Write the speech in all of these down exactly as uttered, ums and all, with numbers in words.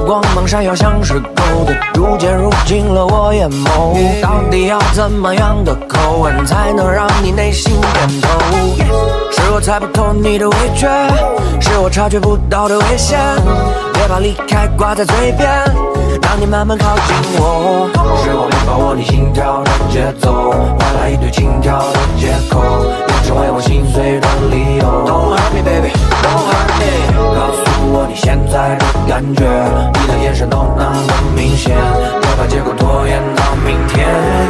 光芒闪耀，像是狗的，逐渐入进了我眼眸。到底要怎么样的口吻，才能让你内心点头？是我猜不透你的委屈，是我察觉不到的危险。别把离开挂在嘴边，让你慢慢靠近我。是我没把握你心跳的节奏，换来一堆轻佻的借口，也成为我心碎的理由。Don't hurt me, baby, don't hurt me。告诉我你现在的感觉，你的眼神都那么明显，别把结果拖延到明天。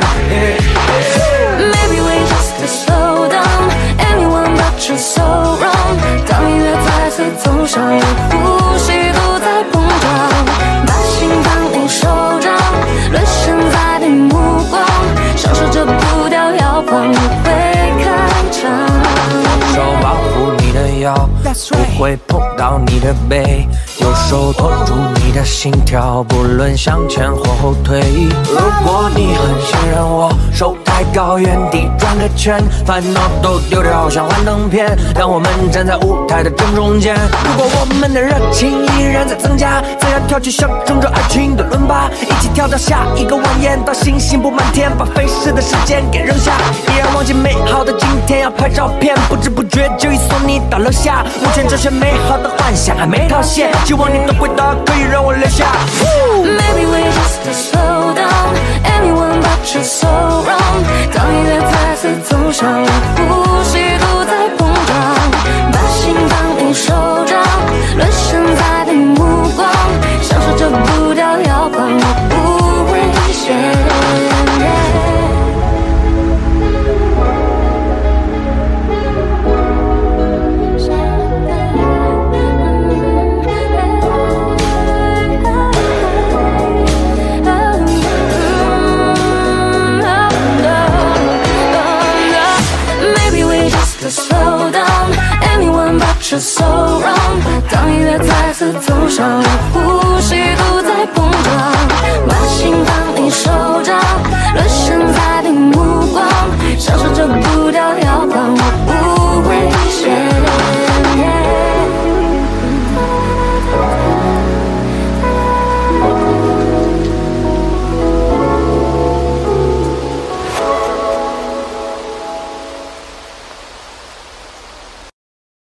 Maybe we just to slow down, anyone but you so wrong。当音乐再次走上了呼吸都在膨胀，把心放进手掌，沦陷在你目光，享受这步调摇晃，你会开场。 手保护你的腰，不会碰到你的背，右手托住你的心跳，不论向前或后退。如果你很信任我，手抬高，原地转个圈，烦恼都丢掉，像幻灯片，让我们站在舞台的正中间。如果我们的热情依然在增加，怎样跳起象征着爱情的伦巴，一起跳到下一个蜿蜒，到星星布满天，把飞逝的时间给扔下，依然忘记美好的今天，要拍照片，不知不觉就已送你到楼下。目前这些美好的幻想还没套现，希望你的回答可以让我留下。 Maybe we just to slow down, anyone but you so wrong。当音乐再次走上了呼吸都在膨胀，把心放进手掌，沦陷在你目光，享受这步调摇晃，我不危险。Slow down, anyone but you so wrong。当音乐再次走上了